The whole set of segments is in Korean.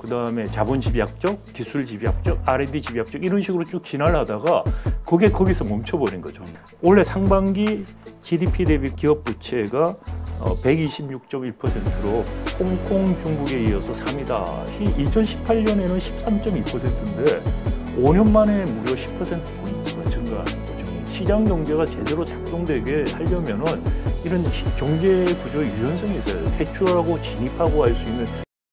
그다음에 자본 집약적, 기술 집약적, R&D 집약적 이런 식으로 쭉 진화를 하다가 그게 거기서 멈춰버린 거죠. 올해 상반기 GDP 대비 기업 부채가 126.1%로 홍콩, 중국에 이어서 3위다. 2018년에는 13.2%인데 5년 만에 무려 10%포인트가 증가하는 거죠. 시장 경제가 제대로 작동되게 하려면은 이런 경제 구조의 유연성이 있어야 돼요. 퇴출하고 진입하고 할 수 있는.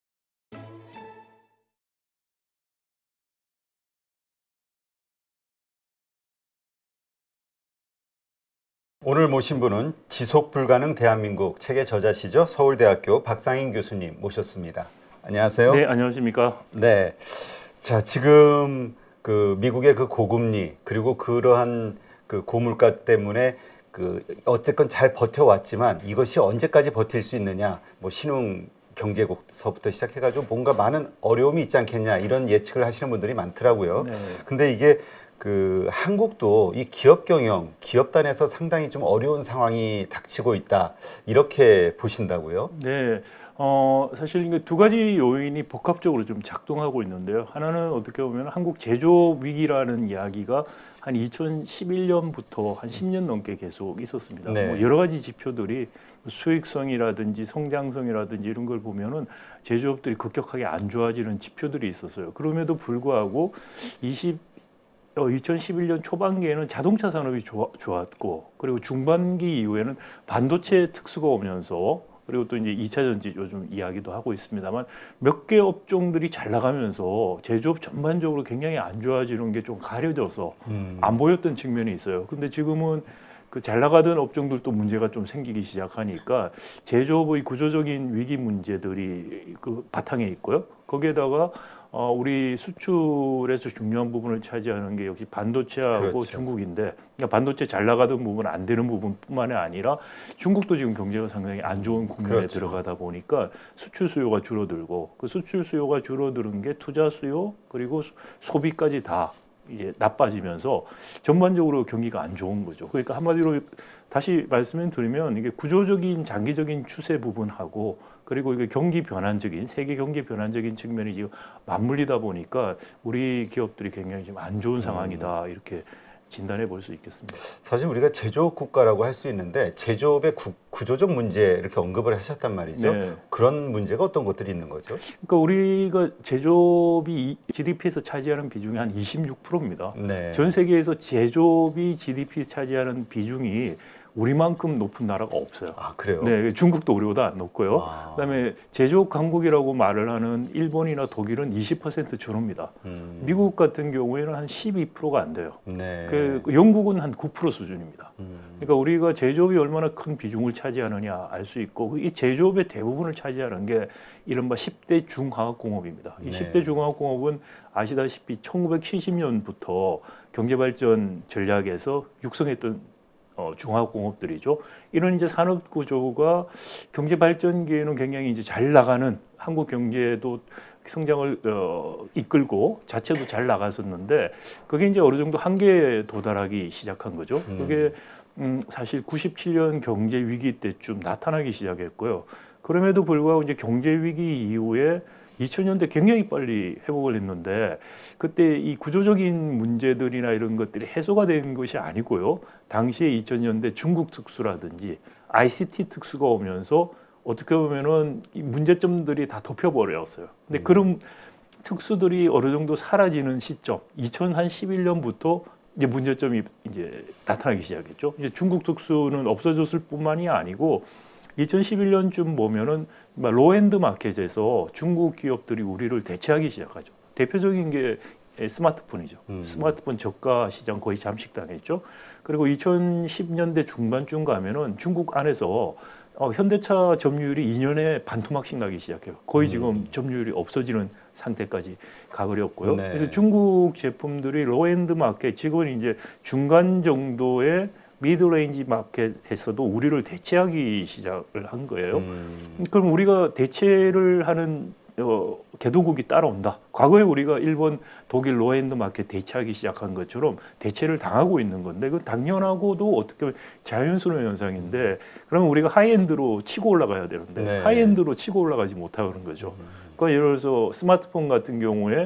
오늘 모신 분은 지속 불가능 대한민국 책의 저자시죠. 서울대학교 박상인 교수님 모셨습니다. 안녕하세요. 네, 안녕하십니까. 네. 자, 지금 그 미국의 그 고금리 그리고 그러한 그 고물가 때문에 그 어쨌건 잘 버텨왔지만 이것이 언제까지 버틸 수 있느냐, 뭐 신흥 경제국서부터 시작해가지고 뭔가 많은 어려움이 있지 않겠냐 이런 예측을 하시는 분들이 많더라고요. 네. 근데 이게 그 한국도 이 기업 경영, 기업단에서 상당히 좀 어려운 상황이 닥치고 있다 이렇게 보신다고요? 네, 사실 이게 두 가지 요인이 복합적으로 좀 작동하고 있는데요. 하나는 어떻게 보면 한국 제조업 위기라는 이야기가 한 2011년부터 한 10년 넘게 계속 있었습니다. 네. 뭐 여러 가지 지표들이 수익성이라든지 성장성이라든지 이런 걸 보면은 제조업들이 급격하게 안 좋아지는 지표들이 있었어요. 그럼에도 불구하고 2011년 초반기에는 자동차 산업이 좋았고, 그리고 중반기 이후에는 반도체 특수가 오면서, 그리고 또 이제 2차 전지 요즘 이야기도 하고 있습니다만 몇 개 업종들이 잘 나가면서 제조업 전반적으로 굉장히 안 좋아지는 게 좀 가려져서 안 보였던 측면이 있어요. 근데 지금은 그 잘 나가던 업종들도 문제가 좀 생기기 시작하니까 제조업의 구조적인 위기 문제들이 그 바탕에 있고요. 거기에다가 우리 수출에서 중요한 부분을 차지하는 게 역시 반도체하고 그렇죠. 중국인데, 그러니까 반도체 잘 나가던 부분, 안 되는 부분뿐만이 아니라 중국도 지금 경제가 상당히 안 좋은 국면에 그렇죠. 들어가다 보니까 수출 수요가 줄어들고, 그 수출 수요가 줄어드는 게 투자 수요 그리고 소비까지 다 이제 나빠지면서 전반적으로 경기가 안 좋은 거죠. 그러니까 한마디로 다시 말씀을 드리면 이게 구조적인 장기적인 추세 부분하고, 그리고 이게 경기 변환적인, 세계 경기 변환적인 측면이 지금 맞물리다 보니까 우리 기업들이 굉장히 좀 안 좋은 상황이다 이렇게 진단해 볼 수 있겠습니다. 사실 우리가 제조업 국가라고 할 수 있는데 제조업의 구조적 문제 이렇게 언급을 하셨단 말이죠. 네. 그런 문제가 어떤 것들이 있는 거죠? 그러니까 우리가 제조업이 GDP에서 차지하는 비중이 한 26%입니다. 네. 전 세계에서 제조업이 GDP 차지하는 비중이 우리만큼 높은 나라가 없어요. 아, 그래요? 네, 중국도 우리보다 안 높고요. 그다음에 제조업 강국이라고 말을 하는 일본이나 독일은 20% 준호입니다. 미국 같은 경우에는 한 12%가 안 돼요. 네. 그 영국은 한 9% 수준입니다. 그러니까 우리가 제조업이 얼마나 큰 비중을 차지하느냐 알 수 있고, 이 제조업의 대부분을 차지하는 게 이른바 10대 중화학공업입니다. 이 네. 10대 중화학공업은 아시다시피 1970년부터 경제발전 전략에서 육성했던 중화학공업들이죠. 이런 이제 산업 구조가 경제 발전기에는 굉장히 이제 잘 나가는, 한국 경제도 성장을 이끌고 자체도 잘 나갔었는데, 그게 이제 어느 정도 한계에 도달하기 시작한 거죠. 그게 사실 97년 경제 위기 때쯤 나타나기 시작했고요. 그럼에도 불구하고 이제 경제 위기 이후에 2000년대 굉장히 빨리 회복을 했는데, 그때 이 구조적인 문제들이나 이런 것들이 해소가 된 것이 아니고요. 당시에 2000년대 중국 특수라든지 ICT 특수가 오면서 어떻게 보면은 이 문제점들이 다 덮여버렸어요. 근데 그런 특수들이 어느 정도 사라지는 시점, 2011년부터 이제 문제점이 이제 나타나기 시작했죠. 이제 중국 특수는 없어졌을 뿐만이 아니고 2011년쯤 보면은 로엔드 마켓에서 중국 기업들이 우리를 대체하기 시작하죠. 대표적인 게 스마트폰이죠. 스마트폰 저가 시장 거의 잠식당했죠. 그리고 2010년대 중반쯤 가면은 중국 안에서 현대차 점유율이 2년에 반토막씩 나기 시작해요. 거의 지금 점유율이 없어지는 상태까지 가버렸고요. 네. 그래서 중국 제품들이 로엔드 마켓, 지금 이제 중간 정도의 미드레인지 마켓에서도 우리를 대체하기 시작을 한 거예요. 그럼 우리가 대체를 하는 개도국이 따라온다. 과거에 우리가 일본, 독일 로엔드 마켓 대체하기 시작한 것처럼 대체를 당하고 있는 건데 그 당연하고도 어떻게 보면 자연스러운 현상인데 그러면 우리가 하이엔드로 치고 올라가야 되는데 네. 하이엔드로 치고 올라가지 못하고 그런 거죠. 그러니까 예를 들어서 스마트폰 같은 경우에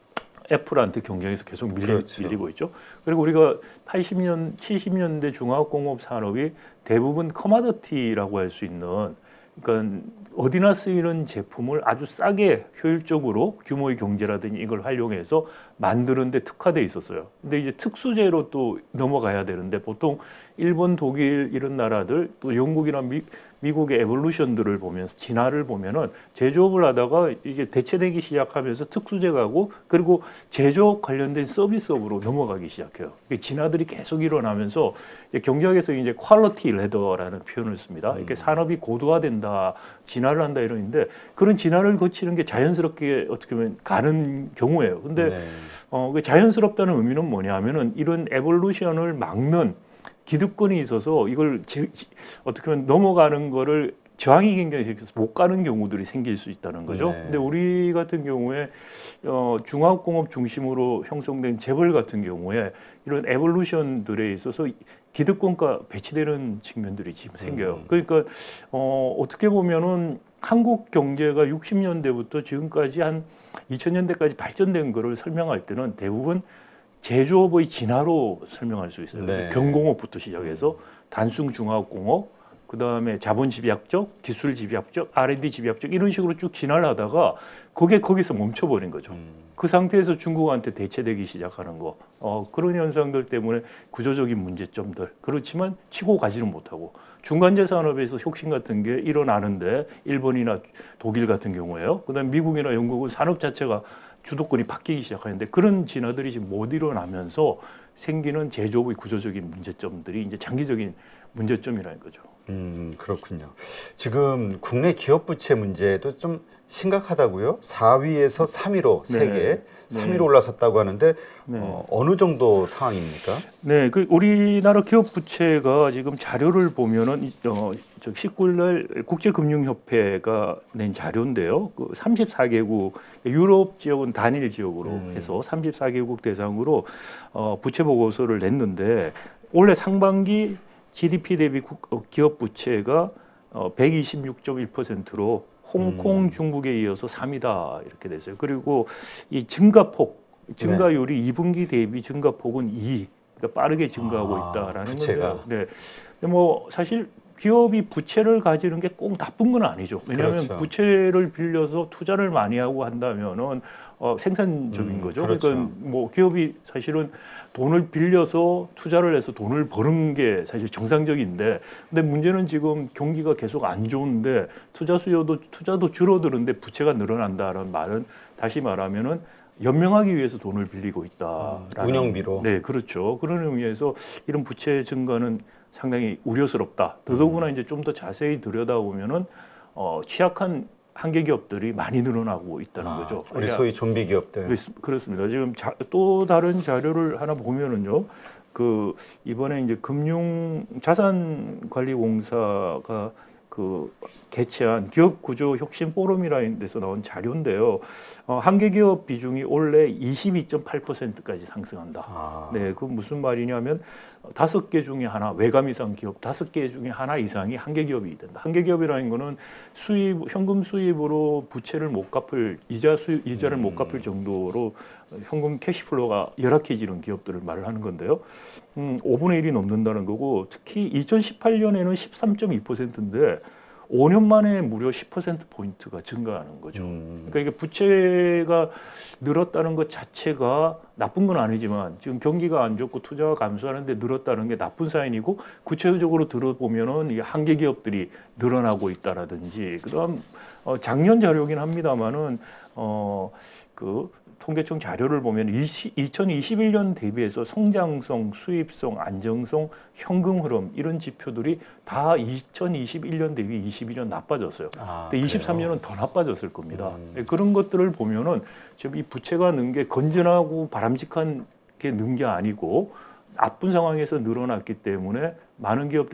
애플한테 경쟁에서 계속 그렇죠. 밀리고 있죠. 그리고 우리가 80년, 70년대 중화공업 산업이 대부분 커머더티라고 할 수 있는 그러니까 어디나 쓰이는 제품을 아주 싸게 효율적으로 규모의 경제라든지 이걸 활용해서 만드는 데 특화돼 있었어요. 근데 이제 특수제로 또 넘어가야 되는데 보통 일본, 독일 이런 나라들 또 영국이나 미국의 에볼루션들을 보면서 진화를 보면은 제조업을 하다가 이게 대체되기 시작하면서 특수제 가고 그리고 제조업 관련된 서비스업으로 넘어가기 시작해요. 진화들이 계속 일어나면서 이제 경제학에서 이제 퀄리티 레더라는 표현을 씁니다. 이렇게 산업이 고도화된다, 진화를 한다 이러는데 그런 진화를 거치는 게 자연스럽게 어떻게 보면 가는 경우예요. 근데 네. 그 자연스럽다는 의미는 뭐냐면은 이런 에볼루션을 막는 기득권이 있어서 이걸 어떻게 보면 넘어가는 거를 저항이 굉장히 생겨서 못 가는 경우들이 생길 수 있다는 거죠. 네. 근데 우리 같은 경우에 중화공업 중심으로 형성된 재벌 같은 경우에 이런 에볼루션들에 있어서 기득권과 배치되는 측면들이 지금 생겨요. 그러니까 어떻게 보면은 한국 경제가 60년대부터 지금까지 한 2000년대까지 발전된 거를 설명할 때는 대부분 제조업의 진화로 설명할 수 있어요. 네. 경공업부터 시작해서 단순 중화공업, 그 다음에 자본 집약적, 기술 집약적, R&D 집약적 이런 식으로 쭉 진화를 하다가 그게 거기서 멈춰버린 거죠. 그 상태에서 중국한테 대체되기 시작하는 거. 그런 현상들 때문에 구조적인 문제점들. 그렇지만 치고 가지는 못하고 중간재 산업에서 혁신 같은 게 일어나는데 일본이나 독일 같은 경우에요. 그다음에 미국이나 영국은 산업 자체가 주도권이 바뀌기 시작하는데 그런 진화들이 지금 못 일어나면서 생기는 제조업의 구조적인 문제점들이 이제 장기적인 문제점이라는 거죠. 그렇군요. 지금 국내 기업 부채 문제도 좀 심각하다고요? 4위에서 3위로 세계 3위로 올라섰다고 하는데 어느 정도 상황입니까? 네, 그 우리나라 기업 부채가 지금 자료를 보면은 19일 국제금융협회가 낸 자료인데요. 그 34개국 유럽 지역은 단일 지역으로 해서 34개국 대상으로 부채 보고서를 냈는데 올해 상반기 GDP 대비 기업 부채가 126.1%로 홍콩, 중국에 이어서 3위다 이렇게 됐어요. 그리고 이 증가율이 2분기 대비 증가폭은 2, 그러니까 빠르게 증가하고 있다라는 부채가. 건데요. 네, 근데 뭐 사실 기업이 부채를 가지는 게 꼭 나쁜 건 아니죠. 왜냐하면 그렇죠. 부채를 빌려서 투자를 많이 하고 한다면은 생산적인 거죠. 그렇죠. 그러니까 뭐 기업이 사실은 돈을 빌려서 투자를 해서 돈을 버는 게 사실 정상적인데, 근데 문제는 지금 경기가 계속 안 좋은데 투자도 줄어드는데 부채가 늘어난다는 말은 다시 말하면은 연명하기 위해서 돈을 빌리고 있다라는 운영비로. 네, 그렇죠. 그런 의미에서 이런 부채 증가는 상당히 우려스럽다. 더더구나 이제 좀 더 자세히 들여다보면은 취약한 한계 기업들이 많이 늘어나고 있다는 거죠. 우리 소위 좀비 기업들. 그렇습니다. 지금 또 다른 자료를 하나 보면은요, 그 이번에 이제 금융자산관리공사가 그 개최한 기업 구조 혁신 포럼이라는 데서 나온 자료인데요. 한계 기업 비중이 올해 22.8%까지 상승한다. 네, 그 무슨 말이냐면 5개 중에 하나, 외감 이상 기업 5개 중에 하나 이상이 한계 기업이 된다. 한계 기업이라는 거는 현금 수입으로 부채를 못 갚을 이자를 못 갚을 정도로 현금 캐시플로우가 열악해지는 기업들을 말을 하는 건데요. 5분의 1이 넘는다는 거고, 특히 2018년에는 13.2%인데 5년 만에 무려 10%포인트가 증가하는 거죠. 그러니까 이게 부채가 늘었다는 것 자체가 나쁜 건 아니지만 지금 경기가 안 좋고 투자가 감소하는데 늘었다는 게 나쁜 사인이고, 구체적으로 들어보면은 이 한계 기업들이 늘어나고 있다라든지, 그다음 작년 자료긴 합니다만은 그 통계청 자료를 보면 2021년 대비해서 성장성, 수입성, 안정성, 현금 흐름 이런 지표들이 다 2021년 대비 22년 나빠졌어요. 근데 23년은 더 나빠졌을 겁니다. 그런 것들을 보면은 지금 이 부채가 는 게 건전하고 바람직한 게 는 게 아니고 나쁜 상황에서 늘어났기 때문에 많은 기업들이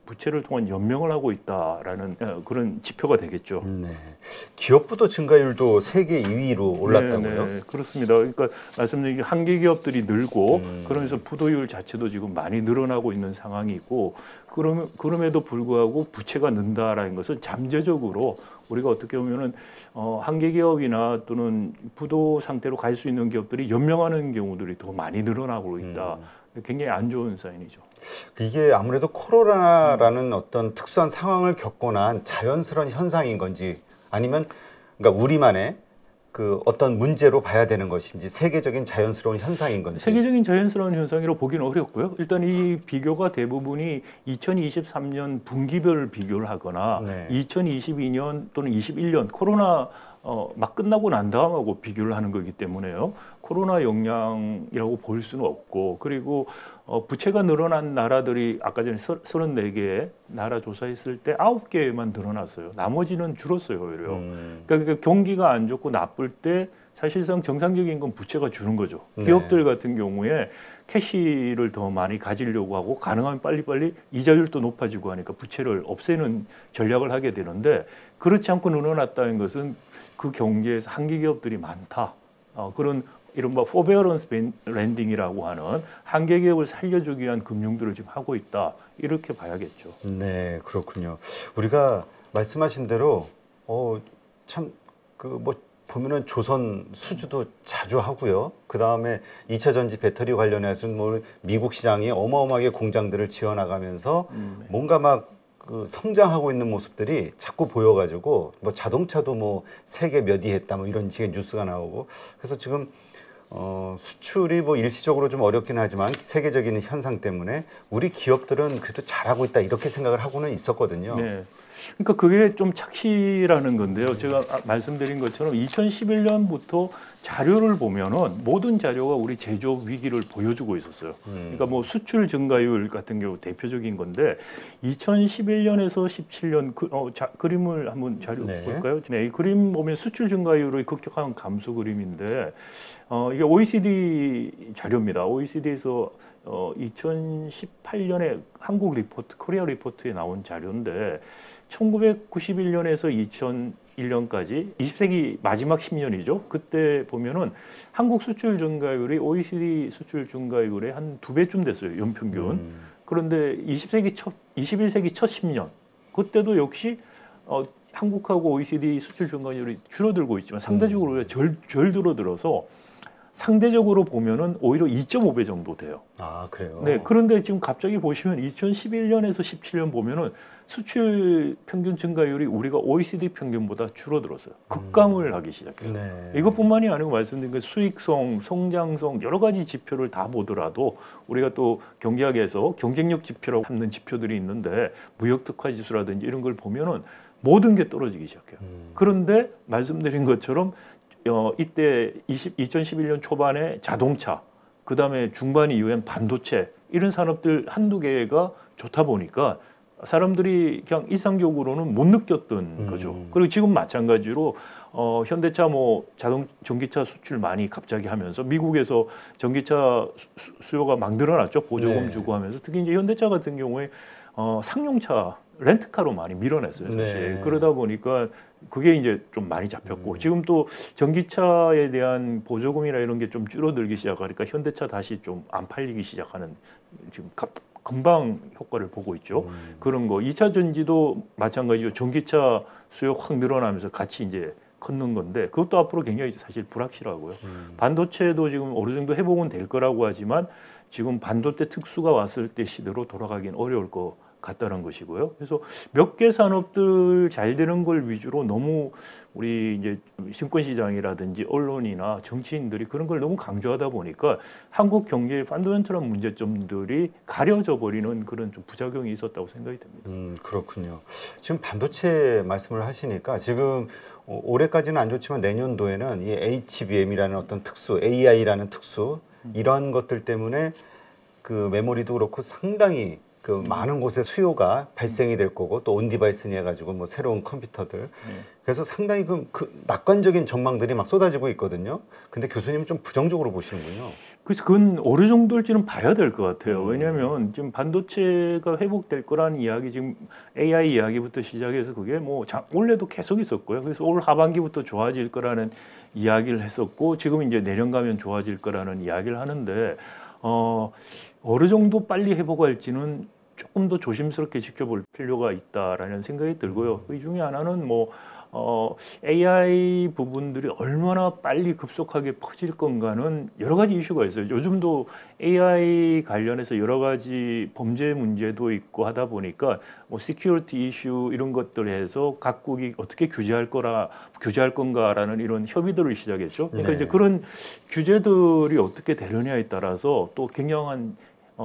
부채를 통한 연명을 하고 있다라는 그런 지표가 되겠죠. 네. 기업부도 증가율도 세계 2위로 올랐다고요? 네, 그렇습니다. 그러니까 말씀드린 게 한계 기업들이 늘고 그러면서 부도율 자체도 지금 많이 늘어나고 있는 상황이고 그럼에도 불구하고 부채가 는다라는 것은 잠재적으로 우리가 어떻게 보면은 한계 기업이나 또는 부도 상태로 갈 수 있는 기업들이 연명하는 경우들이 더 많이 늘어나고 있다. 굉장히 안 좋은 사인이죠. 이게 아무래도 코로나라는 어떤 특수한 상황을 겪고 난 자연스러운 현상인 건지 아니면 그러니까 우리만의 그 어떤 문제로 봐야 되는 것인지 세계적인 자연스러운 현상인 건지. 세계적인 자연스러운 현상이라고 보기는 어렵고요. 일단 이 비교가 대부분이 2023년 분기별 비교를 하거나 네. 2022년 또는 21년 코로나 막 끝나고 난 다음하고 비교를 하는 거기 때문에요. 코로나 영향이라고 볼 수는 없고 그리고 부채가 늘어난 나라들이 아까 전에 34개 나라 조사했을 때 9개만 늘어났어요. 나머지는 줄었어요, 오히려. 그러니까 경기가 안 좋고 나쁠 때 사실상 정상적인 건 부채가 주는 거죠. 네. 기업들 같은 경우에 캐시를 더 많이 가지려고 하고 가능하면 빨리빨리 이자율도 높아지고 하니까 부채를 없애는 전략을 하게 되는데 그렇지 않고 늘어났다는 것은 그 경제에서 한계 기업들이 많다. 그런 이른바 포베어런스 랜딩이라고 하는 한계 기업을 살려주기 위한 금융들을 지금 하고 있다. 이렇게 봐야겠죠. 네, 그렇군요. 우리가 말씀하신 대로 참 그 뭐 보면은 조선 수주도 자주 하고요. 그 다음에 2차 전지 배터리 관련해서는 뭐 미국 시장이 어마어마하게 공장들을 지어나가면서 뭔가 막 그 성장하고 있는 모습들이 자꾸 보여가지고 뭐 자동차도 뭐 세계 몇 위 했다 뭐 이런 식의 뉴스가 나오고 그래서 지금 수출이 뭐 일시적으로 좀 어렵긴 하지만 세계적인 현상 때문에 우리 기업들은 그래도 잘하고 있다 이렇게 생각을 하고는 있었거든요. 네. 그러니까 그게 좀 착시라는 건데요. 제가 말씀드린 것처럼 2011년부터 자료를 보면은 모든 자료가 우리 제조업 위기를 보여주고 있었어요. 그러니까 뭐 수출 증가율 같은 경우 대표적인 건데 2011년에서 17년 그림을 한번 자료 네. 볼까요? 네, 이 그림 보면 수출 증가율의 급격한 감소 그림인데 이게 OECD 자료입니다. OECD에서 2018년에 한국 리포트, 코리아 리포트에 나온 자료인데 1991년에서 2001년까지 20세기 마지막 10년이죠. 그때 보면은 한국 수출 증가율이 OECD 수출 증가율의 한 2배쯤 됐어요. 연평균. 그런데 21세기 첫 10년 그때도 역시 한국하고 OECD 수출 증가율이 줄어들고 있지만 상대적으로 우리가 절 줄어들어서 상대적으로 보면은 오히려 2.5배 정도 돼요. 아, 그래요? 네. 그런데 지금 갑자기 보시면 2011년에서 17년 보면은 수출 평균 증가율이 우리가 OECD 평균보다 줄어들었어요. 급감을 하기 시작해요. 네. 이것뿐만이 아니고 말씀드린 그 수익성, 성장성 여러 가지 지표를 다 보더라도 우리가 또 경제학에서 경쟁력 지표라고 하는 지표들이 있는데 무역 특화 지수라든지 이런 걸 보면은 모든 게 떨어지기 시작해요. 그런데 말씀드린 것처럼 이때 2011년 초반에 자동차, 그 다음에 중반 이후엔 반도체 이런 산업들 한두 개가 좋다 보니까 사람들이 그냥 일상적으로는 못 느꼈던 거죠. 그리고 지금 마찬가지로 현대차 뭐 전기차 수출 많이 갑자기 하면서 미국에서 전기차 수요가 막 늘어났죠. 보조금 네. 주고 하면서 특히 이제 현대차 같은 경우에 상용차 렌트카로 많이 밀어냈어요, 사실. 네. 그러다 보니까 그게 이제 좀 많이 잡혔고 지금 또 전기차에 대한 보조금이나 이런 게 좀 줄어들기 시작하니까 현대차 다시 좀 안 팔리기 시작하는 지금 금방 효과를 보고 있죠. 그런 거 2차 전지도 마찬가지로 전기차 수요 확 늘어나면서 같이 이제 걷는 건데 그것도 앞으로 굉장히 사실 불확실하고요. 반도체도 지금 어느 정도 회복은 될 거라고 하지만 지금 반도체 특수가 왔을 때 시대로 돌아가긴 어려울 거 같다는 것이고요. 그래서 몇 개 산업들 잘 되는 걸 위주로 너무 우리 이제 증권시장이라든지 언론이나 정치인들이 그런 걸 너무 강조하다 보니까 한국 경제의 펀더멘털한 문제점들이 가려져 버리는 그런 좀 부작용이 있었다고 생각이 됩니다. 그렇군요. 지금 반도체 말씀을 하시니까 지금 올해까지는 안 좋지만 내년도에는 이 HBM이라는 어떤 특수, AI라는 특수 이러한 것들 때문에 그 메모리도 그렇고 상당히 그 많은 곳에 수요가 발생이 될 거고 또 온디바이스니 해가지고 뭐 새로운 컴퓨터들 그래서 상당히 그 낙관적인 전망들이 막 쏟아지고 있거든요. 근데 교수님은 좀 부정적으로 보시는군요. 그래서 그건 어느 정도일지는 봐야 될 것 같아요. 왜냐하면 지금 반도체가 회복될 거라는 이야기, 지금 AI 이야기부터 시작해서 그게 뭐 원래도 계속 있었고요. 그래서 올 하반기부터 좋아질 거라는 이야기를 했었고, 지금 이제 내년 가면 좋아질 거라는 이야기를 하는데 어느 정도 빨리 회복할지는 조금 더 조심스럽게 지켜볼 필요가 있다라는 생각이 들고요. 이 중에 하나는 뭐 AI 부분들이 얼마나 빨리 급속하게 퍼질 건가는 여러 가지 이슈가 있어요. 요즘도 AI 관련해서 여러 가지 범죄 문제도 있고 하다 보니까 뭐 시큐리티 이슈 이런 것들에서 각국이 어떻게 규제할 건가라는 이런 협의들을 시작했죠. 그러니까 네. 이제 그런 규제들이 어떻게 되느냐에 따라서 또 굉장한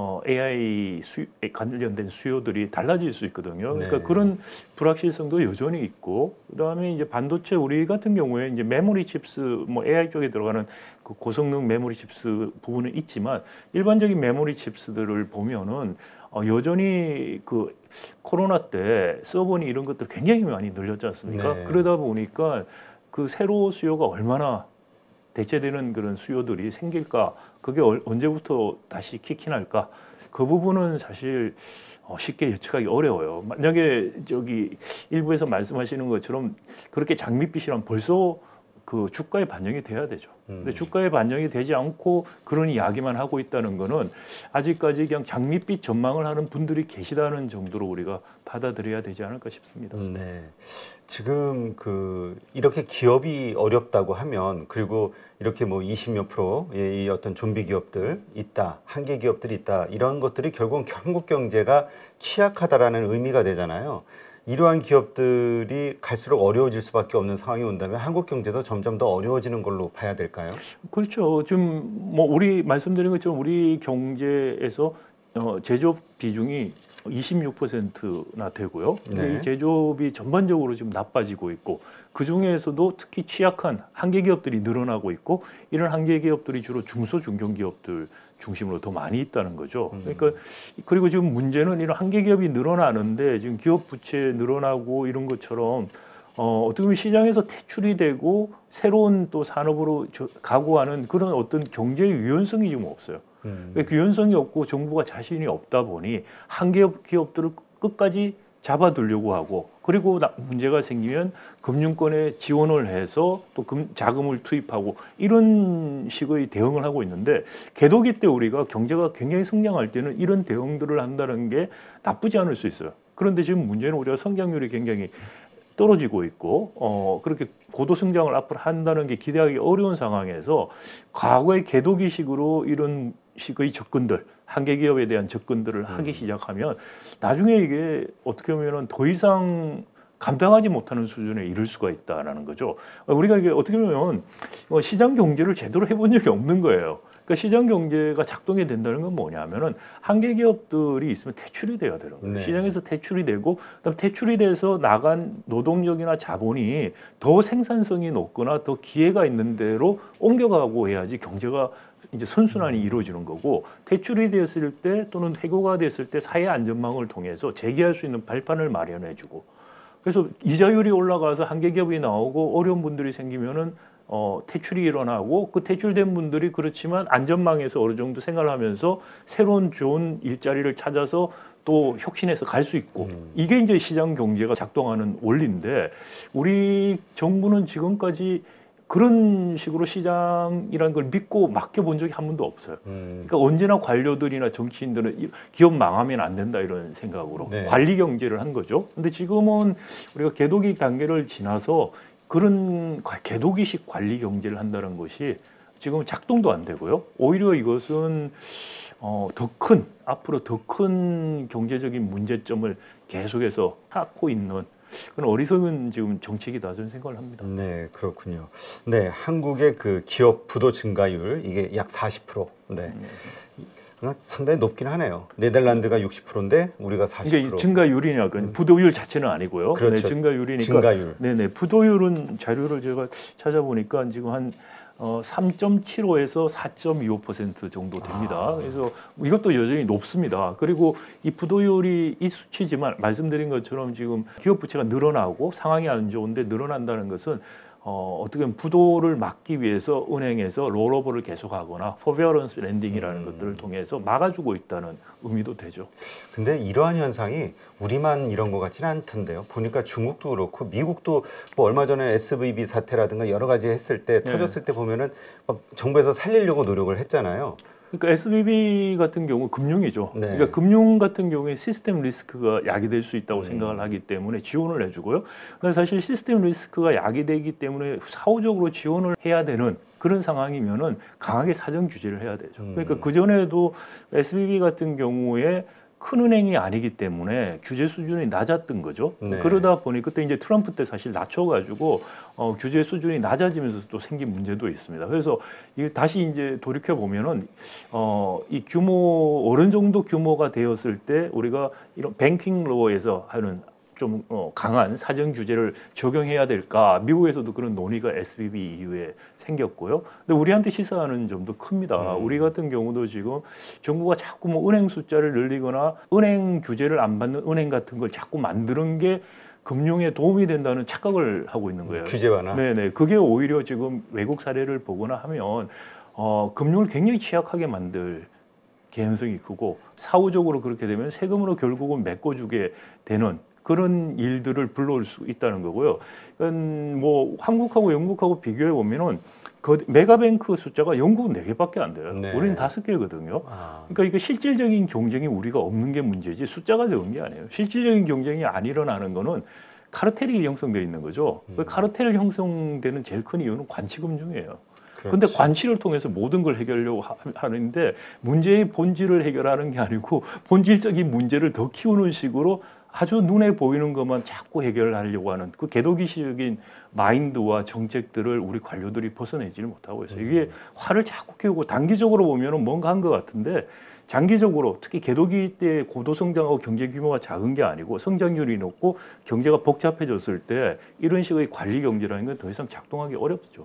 AI 관련된 수요들이 달라질 수 있거든요. 그러니까 네. 그런 불확실성도 여전히 있고, 그다음에 이제 반도체 우리 같은 경우에 이제 메모리 칩스 뭐 AI 쪽에 들어가는 그 고성능 메모리 칩스 부분은 있지만 일반적인 메모리 칩스들을 보면은 여전히 그 코로나 때 서버니 이런 것들 굉장히 많이 늘렸지 않습니까? 네. 그러다 보니까 그 새로 수요가 얼마나 대체되는 그런 수요들이 생길까? 그게 언제부터 다시 킥인할까? 그 부분은 사실 쉽게 예측하기 어려워요. 만약에 저기 일부에서 말씀하시는 것처럼 그렇게 장밋빛이란 벌써 그 주가에 반영이 돼야 되죠. 근데 주가에 반영이 되지 않고 그런 이야기만 하고 있다는 거는 아직까지 그냥 장밋빛 전망을 하는 분들이 계시다는 정도로 우리가 받아들여야 되지 않을까 싶습니다. 네. 지금 이렇게 기업이 어렵다고 하면 그리고 이렇게 뭐 20몇 프로의 이 어떤 좀비 기업들 있다, 한계 기업들이 있다 이런 것들이 결국은 한국 경제가 취약하다라는 의미가 되잖아요. 이러한 기업들이 갈수록 어려워질 수밖에 없는 상황이 온다면 한국 경제도 점점 더 어려워지는 걸로 봐야 될까요? 그렇죠. 지금 뭐 우리 말씀드린 것처럼 우리 경제에서 제조업 비중이 26%나 되고요. 근데 네. 이 제조업이 전반적으로 지금 나빠지고 있고, 그 중에서도 특히 취약한 한계 기업들이 늘어나고 있고, 이런 한계 기업들이 주로 중소 중견 기업들 중심으로 더 많이 있다는 거죠. 그러니까 그리고 지금 문제는 이런 한계 기업이 늘어나는데 지금 기업 부채 늘어나고 이런 것처럼 어떻게 보면 시장에서 퇴출이 되고 새로운 또 산업으로 가고하는 그런 어떤 경제의 유연성이 지금 없어요. 그 유연성이 없고 정부가 자신이 없다 보니 한계 기업들을 끝까지 잡아두려고 하고, 그리고 문제가 생기면 금융권에 지원을 해서 또 자금을 투입하고 이런 식의 대응을 하고 있는데, 개도기 때 우리가 경제가 굉장히 성장할 때는 이런 대응들을 한다는 게 나쁘지 않을 수 있어요. 그런데 지금 문제는 우리가 성장률이 굉장히 떨어지고 있고 그렇게 고도 성장을 앞으로 한다는 게 기대하기 어려운 상황에서 과거의 개도기식으로 이런 식의 접근들, 한계 기업에 대한 접근들을 하기 시작하면 나중에 이게 어떻게 보면은 더 이상 감당하지 못하는 수준에 이를 수가 있다라는 거죠. 우리가 이게 어떻게 보면 시장 경제를 제대로 해본 적이 없는 거예요. 그러니까 시장 경제가 작동이 된다는 건 뭐냐면은 한계 기업들이 있으면 퇴출이 돼야 되는 거예요. 네. 시장에서 퇴출이 되고, 그다음 퇴출이 돼서 나간 노동력이나 자본이 더 생산성이 높거나 더 기회가 있는 데로 옮겨가고 해야지 경제가 이제 선순환이 이루어지는 거고, 퇴출이 되었을 때 또는 해고가 됐을 때 사회 안전망을 통해서 재기할 수 있는 발판을 마련해주고, 그래서 이자율이 올라가서 한계 기업이 나오고 어려운 분들이 생기면은 퇴출이 일어나고, 그 퇴출된 분들이 그렇지만 안전망에서 어느 정도 생활을 하면서 새로운 좋은 일자리를 찾아서 또 혁신해서 갈 수 있고, 이게 이제 시장 경제가 작동하는 원리인데, 우리 정부는 지금까지 그런 식으로 시장이라는 걸 믿고 맡겨본 적이 한 번도 없어요. 그러니까 언제나 관료들이나 정치인들은 기업 망하면 안 된다 이런 생각으로 네. 관리 경제를 한 거죠. 근데 지금은 우리가 개도기 단계를 지나서 그런 개도기식 관리 경제를 한다는 것이 지금 작동도 안 되고요. 오히려 이것은 앞으로 더 큰 경제적인 문제점을 계속해서 쌓고 있는 그런 어리석은 지금 정책이다 저는 생각을 합니다. 네, 그렇군요. 네, 한국의 그 기업 부도 증가율 이게 약 40%. 네. 그러니까 상당히 높긴 하네요. 네덜란드가 60%인데 우리가 40%. 이게 증가율이냐, 부도율 자체는 아니고요. 그렇죠. 네, 증가율이니까. 증가율. 네네. 부도율은 자료를 제가 찾아보니까 지금 한 3.75에서 4.25% 정도 됩니다. 그래서 이것도 여전히 높습니다. 그리고 이 부도율이 이 수치지만 말씀드린 것처럼 지금 기업 부채가 늘어나고 상황이 안 좋은데 늘어난다는 것은 어떻게 보면 부도를 막기 위해서 은행에서 롤오버를 계속하거나 포베어런스 랜딩이라는 것들을 통해서 막아주고 있다는 의미도 되죠. 근데 이러한 현상이 우리만 이런 것 같지는 않던데요. 보니까 중국도 그렇고 미국도 뭐 얼마 전에 SVB 사태라든가 여러 가지 했을 때 네. 터졌을 때 보면은 막 정부에서 살리려고 노력을 했잖아요. 그러니까 SVB 같은 경우 금융이죠. 네. 그러니까 금융 같은 경우에 시스템 리스크가 야기될 수 있다고 생각을 하기 때문에 지원을 해주고요. 근데 사실 시스템 리스크가 야기되기 때문에 사후적으로 지원을 해야 되는 그런 상황이면은 강하게 사정 규제를 해야 되죠. 그러니까 그 전에도 SVB 같은 경우에 큰 은행이 아니기 때문에 규제 수준이 낮았던 거죠. 네. 그러다 보니 그때 이제 트럼프 때 사실 낮춰가지고 규제 수준이 낮아지면서 또 생긴 문제도 있습니다. 그래서 이게 다시 이제 돌이켜 보면은 이 규모 어느 정도 규모가 되었을 때 우리가 이런 뱅킹 로어에서 하는 좀 강한 사정 규제를 적용해야 될까? 미국에서도 그런 논의가 SVB 이후에 생겼고요. 근데 우리한테 시사하는 점도 큽니다. 우리 같은 경우도 지금 정부가 자꾸 뭐 은행 숫자를 늘리거나 은행 규제를 안 받는 은행 같은 걸 자꾸 만드는 게 금융에 도움이 된다는 착각을 하고 있는 거예요. 규제 완화. 네네. 그게 오히려 지금 외국 사례를 보거나 하면 금융을 굉장히 취약하게 만들 개연성이 크고 사후적으로 그렇게 되면 세금으로 결국은 메꿔주게 되는 그런 일들을 불러올 수 있다는 거고요. 뭐 한국하고 영국하고 비교해 보면은 그 메가뱅크 숫자가 영국은 4개밖에 안 돼요. 네. 우리는 5개거든요. 아. 그러니까 이게 실질적인 경쟁이 우리가 없는 게 문제지 숫자가 적은 게 아니에요. 실질적인 경쟁이 안 일어나는 거는 카르텔이 형성되어 있는 거죠. 그 카르텔 형성되는 제일 큰 이유는 관치금융이에요. 근데 그렇지. 관치를 통해서 모든 걸 해결하려고 하는데 문제의 본질을 해결하는 게 아니고 본질적인 문제를 더 키우는 식으로 아주 눈에 보이는 것만 자꾸 해결하려고 하는 그 개도기식적인 마인드와 정책들을 우리 관료들이 벗어내지를 못하고 있어요. 이게 화를 자꾸 키우고 단기적으로 보면은 뭔가 한 것 같은데 장기적으로 특히 개도기 때 고도 성장하고 경제 규모가 작은 게 아니고 성장률이 높고 경제가 복잡해졌을 때 이런 식의 관리 경제라는 건 더 이상 작동하기 어렵죠.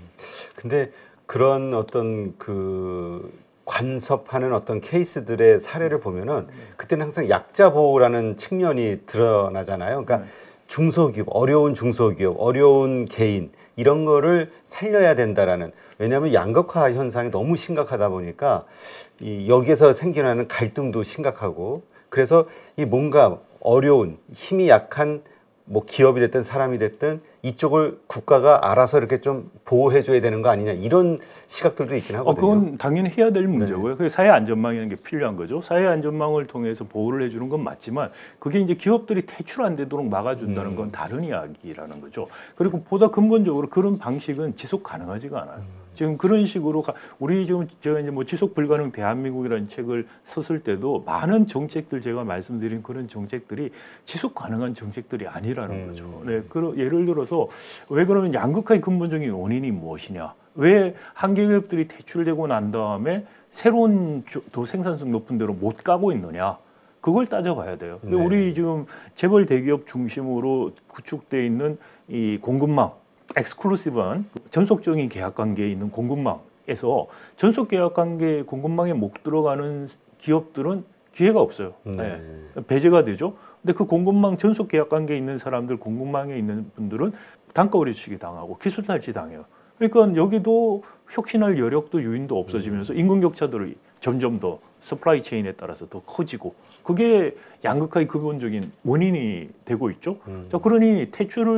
근데 그런 어떤 그 간섭하는 어떤 케이스들의 사례를 보면은 그때는 항상 약자 보호라는 측면이 드러나잖아요. 그러니까 중소기업, 어려운 중소기업, 어려운 개인 이런 거를 살려야 된다라는. 왜냐하면 양극화 현상이 너무 심각하다 보니까 이 여기에서 생겨나는 갈등도 심각하고 그래서 이 뭔가 어려운 힘이 약한 뭐 기업이 됐든 사람이 됐든 이쪽을 국가가 알아서 이렇게 좀 보호해줘야 되는 거 아니냐 이런 시각들도 있긴 하거든요. 그건 당연히 해야 될 문제고요. 그게 사회 안전망이라는 게 필요한 거죠. 사회 안전망을 통해서 보호를 해주는 건 맞지만 그게 이제 기업들이 퇴출 안 되도록 막아준다는 건 다른 이야기라는 거죠. 그리고 보다 근본적으로 그런 방식은 지속 가능하지가 않아요. 지금 그런 식으로 우리 지금 제가 이제 뭐 지속 불가능 대한민국이라는 책을 썼을 때도 많은 정책들 제가 말씀드린 그런 정책들이 지속 가능한 정책들이 아니라는 거죠. 네, 예를 들어서 왜 그러면 양극화의 근본적인 원인이 무엇이냐? 왜 한계 기업들이 퇴출되고 난 다음에 새로운 더 생산성 높은 데로 못 가고 있느냐? 그걸 따져봐야 돼요. 네. 우리 지금 재벌 대기업 중심으로 구축돼 있는 이 공급망. 엑스클루시브한 전속적인 계약 관계에 있는 공급망에서 전속 계약 관계 공급망에 못 들어가는 기업들은 기회가 없어요. 네. 배제가 되죠. 근데 그 공급망 전속 계약 관계에 있는 사람들, 공급망에 있는 분들은 단가 우려치기 당하고 기술 탈취 당해요. 그러니까 여기도 혁신할 여력도 유인도 없어지면서 임금 격차들이 점점 더 서플라이 체인에 따라서 더 커지고 그게 양극화의 근본적인 원인이 되고 있죠. 자, 그러니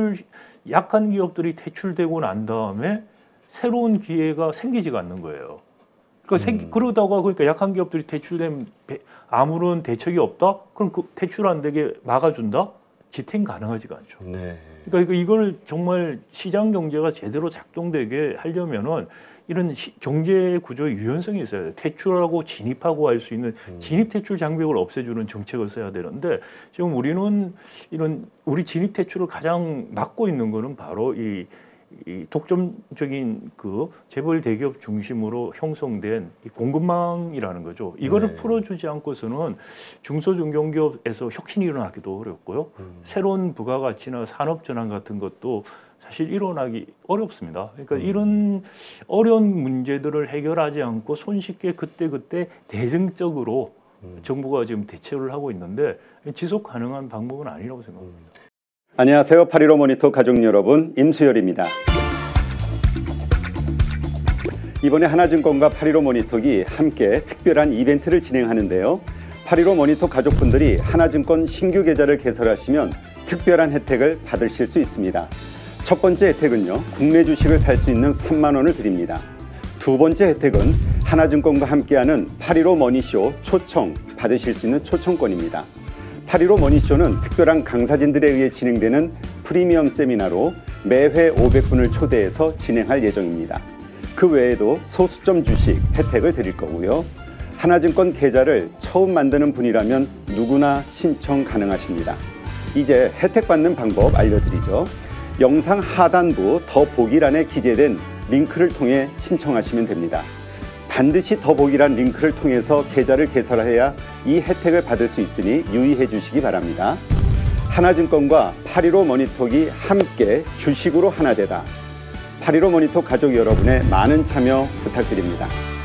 약한 기업들이 퇴출되고 난 다음에 새로운 기회가 생기지가 않는 거예요. 그러다가 그러니까 약한 기업들이 퇴출되면 아무런 대책이 없다? 그럼 그 퇴출 안 되게 막아준다? 지탱 가능하지가 않죠. 네. 그러니까 이걸 정말 시장 경제가 제대로 작동되게 하려면은 이런 경제 구조의 유연성이 있어야 돼요. 퇴출하고 진입하고 할 수 있는 진입 퇴출 장벽을 없애주는 정책을 써야 되는데 지금 우리는 우리 진입 퇴출을 가장 막고 있는 거는 바로 이 이 독점적인 그 재벌 대기업 중심으로 형성된 이 공급망이라는 거죠. 이거를 네. 풀어주지 않고서는 중소중견기업에서 혁신이 일어나기도 어렵고요. 새로운 부가가치나 산업 전환 같은 것도 사실 일어나기 어렵습니다. 그러니까 이런 어려운 문제들을 해결하지 않고 손쉽게 그때그때 대증적으로 정부가 지금 대처를 하고 있는데 지속 가능한 방법은 아니라고 생각합니다. 안녕하세요. 8.15 모니터 가족 여러분, 임수열입니다. 이번에 하나증권과 8.15 모니터기 함께 특별한 이벤트를 진행하는데요. 8.15 모니터 가족분들이 하나증권 신규 계좌를 개설하시면 특별한 혜택을 받으실 수 있습니다. 첫 번째 혜택은요, 국내 주식을 살 수 있는 3만 원을 드립니다. 두 번째 혜택은 하나증권과 함께하는 8.15 머니쇼 초청 받으실 수 있는 초청권입니다. 8.15 머니쇼는 특별한 강사진들에 의해 진행되는 프리미엄 세미나로 매회 500분을 초대해서 진행할 예정입니다. 그 외에도 소수점 주식 혜택을 드릴 거고요. 하나증권 계좌를 처음 만드는 분이라면 누구나 신청 가능하십니다. 이제 혜택 받는 방법 알려드리죠. 영상 하단부 더보기란에 기재된 링크를 통해 신청하시면 됩니다. 반드시 더보기란 링크를 통해서 계좌를 개설해야 이 혜택을 받을 수 있으니 유의해 주시기 바랍니다. 하나증권과 8.15 모니터기 함께 주식으로 하나 되다. 8.15 모니터 가족 여러분의 많은 참여 부탁드립니다.